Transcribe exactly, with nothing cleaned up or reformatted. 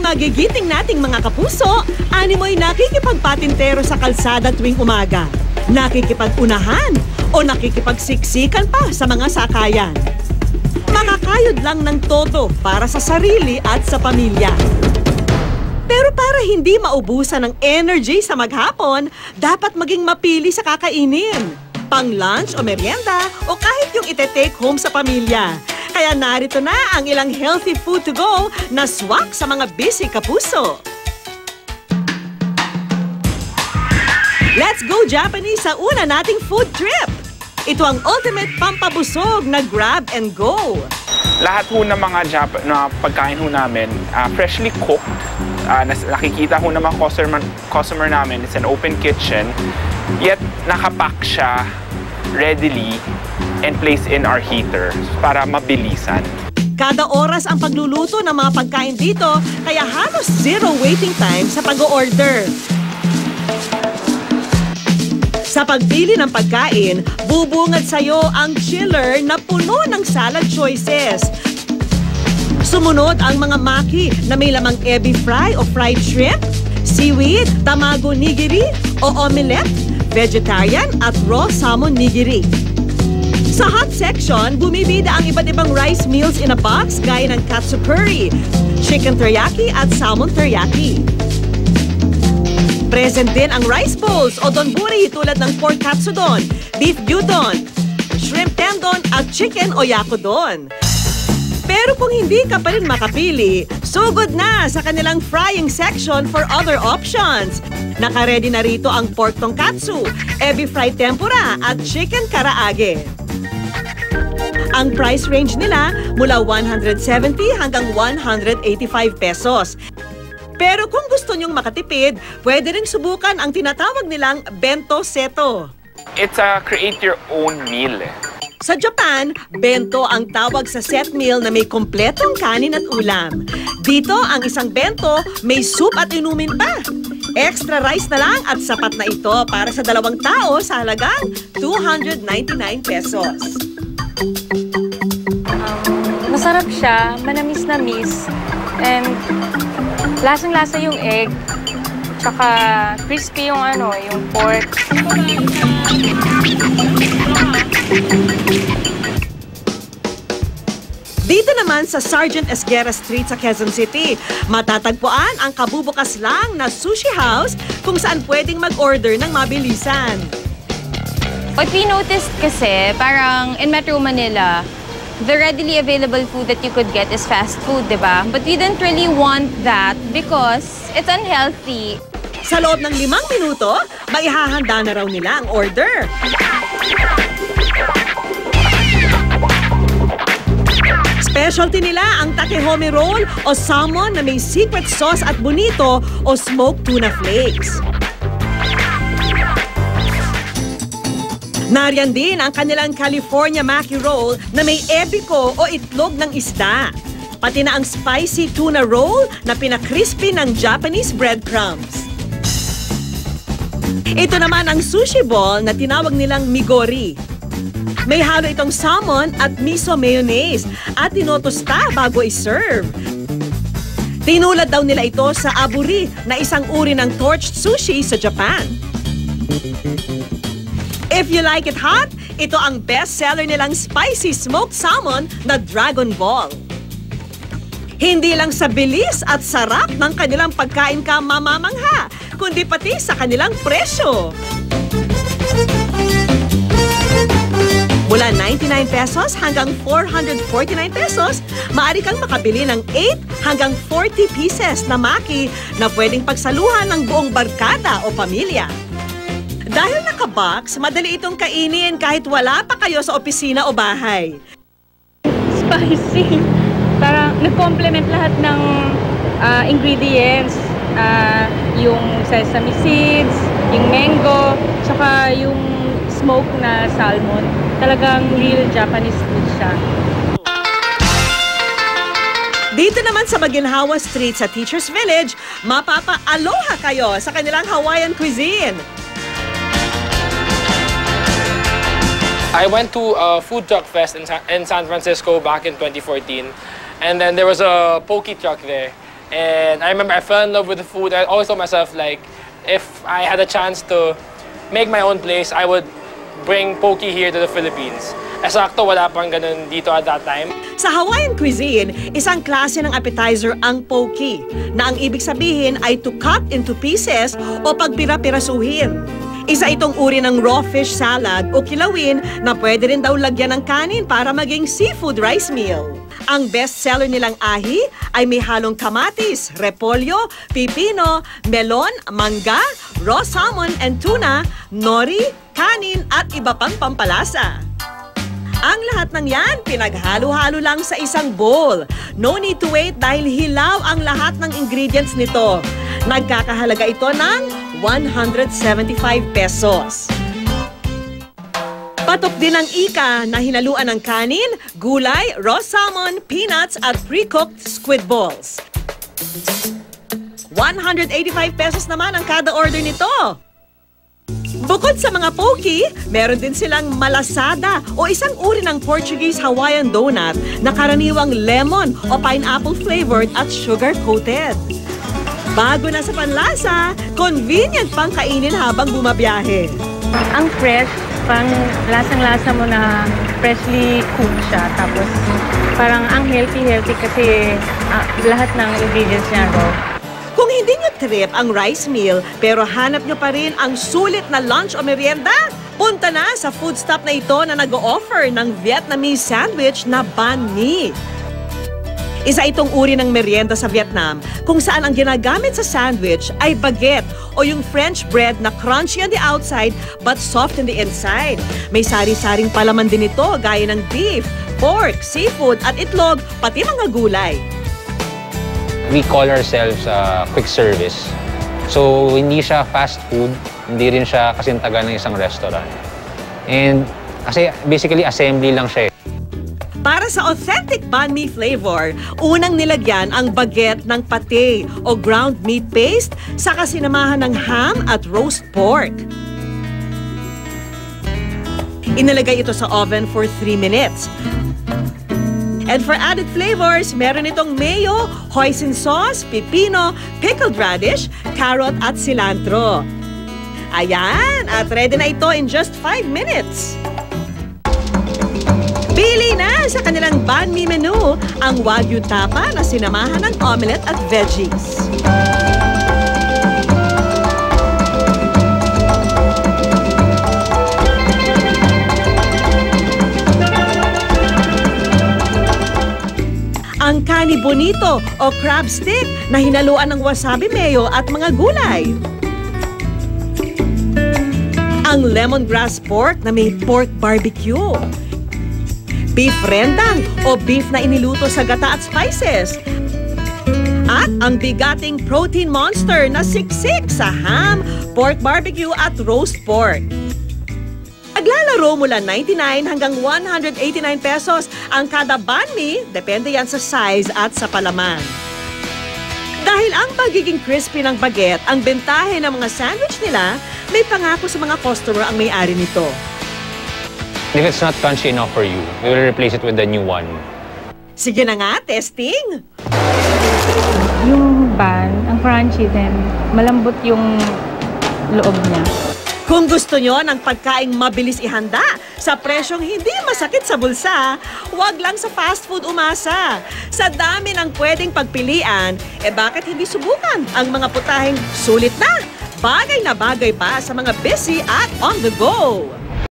magigiting nating mga kapuso, animoy nakikipagpatintero sa kalsada tuwing umaga, nakikipag-unahan o nakikipagsiksikan pa sa mga sakayan. Makakayod lang ng todo para sa sarili at sa pamilya. Pero para hindi maubusan ng energy sa maghapon, dapat maging mapili sa kakainin. Pang lunch o merienda o kahit yung ite-take home sa pamilya. Kaya narito na ang ilang healthy food to go na swak sa mga busy kapuso. Let's go Japanese sa una nating food trip! Ito ang ultimate pampabusog na grab and go. Lahat ho ng mga Jap na pagkain ho namin, uh, freshly cooked. Uh, nakikita ho ng mga customer, customer namin, it's an open kitchen. Yet nakapack siya readily and placed in our heater para mabilisan. Kada oras ang pagluluto ng mga pagkain dito, kaya halos zero waiting time sa pag-order. Sa pagpili ng pagkain, bubungad sa'yo ang chiller na puno ng salad choices. Sumunod ang mga maki na may lamang ebi fry o fried shrimp, seaweed, tamago nigiri o omelette, vegetarian at raw salmon nigiri. Sa hot section, bumibida ang iba't ibang rice meals in a box gaya ng katsu curry, chicken teriyaki at salmon teriyaki. Present din ang rice bowls o donburi tulad ng pork katsudon, beef gyudon, shrimp tendon at chicken oyakudon. Pero kung hindi ka pa rin makapili, sugod na sa kanilang frying section for other options. Nakaready na rito ang pork tonkatsu, ebi fried tempura at chicken karaage. Ang price range nila mula one hundred seventy hanggang one hundred eighty-five pesos. Pero kung gusto nyong makatipid, pwede ring subukan ang tinatawag nilang bento seto. It's a create your own meal. Sa Japan, bento ang tawag sa set meal na may kompletong kanin at ulam. Dito, ang isang bento may soup at inumin pa. Extra rice na lang at sapat na ito para sa dalawang tao sa halagang two hundred ninety-nine pesos. Um, masarap siya, manamis-namis, and lasang-lasa yung egg, tsaka crispy yung ano, yung pork. Dito naman sa Sergeant Esguerra Street sa Quezon City, matatagpuan ang kabubukas lang na sushi house kung saan pwedeng mag-order ng mabilisan. What we noticed kasi, parang in Metro Manila, the readily available food that you could get is fast food, di ba? But we didn't really want that because it's unhealthy. Sa loob ng limang minuto, maihahanda na raw nila ang order. Specialty nila ang takehome roll o salmon na may secret sauce at bonito o smoked tuna flakes. Nariyan din ang kanilang California Maki Roll na may ebiko o itlog ng isda. Pati na ang spicy tuna roll na pinakrispy ng Japanese breadcrumbs. Ito naman ang sushi ball na tinawag nilang migori. May halo itong salmon at miso mayonnaise at tinotosta bago i-serve. Tinulad daw nila ito sa aburi na isang uri ng torched sushi sa Japan. If you like it hot, ito ang best-seller nilang spicy smoked salmon na Dragon Ball. Hindi lang sa bilis at sarap ng kanilang pagkain ka mamamangha, kundi pati sa kanilang presyo. Mula ninety-nine pesos hanggang four hundred forty-nine pesos, maaari kang makabili ng eight hanggang forty pieces na maki na pwedeng pagsaluhan ng buong barkada o pamilya. Dahil naka-box, madali itong kainin kahit wala pa kayo sa opisina o bahay. Spicy. Parang nag-complement lahat ng uh, ingredients. Uh, yung sesame seeds, yung mango, tsaka yung smoked na salmon. Talagang real Japanese food siya. Dito naman sa Maginhawa Street sa Teachers Village, mapapa-aloha kayo sa kanilang Hawaiian cuisine. I went to a food truck fest in San, in San Francisco back in twenty fourteen, and then there was a poke truck there. And I remember I fell in love with the food. I always told myself, like, if I had a chance to make my own place, I would bring poke here to the Philippines. Esakto, wala pang ganun dito at that time. Sa Hawaiian cuisine, isang klase ng appetizer ang poke, na ang ibig sabihin ay to cut into pieces o pagpira-pirasuhin. Isa itong uri ng raw fish salad o kilawin na pwede rin daw lagyan ng kanin para maging seafood rice meal. Ang best-seller nilang ahi ay may halong kamatis, repolyo, pipino, melon, mangga, raw salmon and tuna, nori, kanin at iba pang pampalasa. Ang lahat ng yan, pinaghalo-halo lang sa isang bowl. No need to wait dahil hilaw ang lahat ng ingredients nito. Nagkakahalaga ito ng one hundred seventy-five pesos. Patok din ang ika na hinaluan ng kanin, gulay, raw salmon, peanuts at pre-cooked squid balls. one hundred eighty-five pesos naman ang kada order nito. Bukod sa mga poke, meron din silang malasada o isang uri ng Portuguese Hawaiian donut na karaniwang lemon o pineapple flavored at sugar-coated. Bago na sa panlasa, convenient pang kainin habang bumabiyahe. Ang fresh, parang lasang-lasa mo na freshly cooked siya. Tapos parang ang healthy-healthy kasi uh, lahat ng ingredients niya raw. Kung hindi nyo trip ang rice meal pero hanap nyo pa rin ang sulit na lunch o merienda, punta na sa food stop na ito na nag-o-offer ng Vietnamese sandwich na banh mi. Isa itong uri ng merienda sa Vietnam kung saan ang ginagamit sa sandwich ay baguette o yung French bread na crunchy on the outside but soft on the inside. May sari-saring palaman din ito gaya ng beef, pork, seafood at itlog pati mga gulay. We call ourselves uh, quick service. So, hindi siya fast food, hindi rin siya kasintagan ng isang restaurant. And kasi basically assembly lang siya. Para sa authentic banh mi flavor, unang nilagyan ang baguette ng pate o ground meat paste sa kasinamahan ng ham at roast pork. Inilagay ito sa oven for three minutes. And for added flavors, meron itong mayo, hoisin sauce, pipino, pickled radish, carrot at cilantro. Ayan, at ready na ito in just five minutes. Pili na sa kanilang banh mi menu ang Wagyu tapa na sinamahan ng omelette at veggies. Ang Cani Bonito o crab stick na hinaluan ng wasabi mayo at mga gulay. Ang lemongrass pork na may pork barbecue. Beef rendang o beef na iniluto sa gata at spices. At ang bigating protein monster na siksik sa ham, pork barbecue at roast pork. Naglalaro mula ninety-nine hanggang one hundred eighty-nine pesos ang kada banh mi, depende yan sa size at sa palaman. Dahil ang pagiging crispy ng baguette ang bentahe ng mga sandwich nila, may pangako sa mga customer ang may-ari nito. If it's not crunchy enough for you, we will replace it with the new one. Sige na nga, testing! Yung bun, ang crunchy din, malambot yung loob niya. Kung gusto nyo ng pagkaing mabilis ihanda sa presyong hindi masakit sa bulsa, huwag lang sa fast food umasa. Sa dami ng pwedeng pagpilian, eh bakit hindi subukan ang mga putaheng sulit na, bagay na bagay pa sa mga busy at on the go?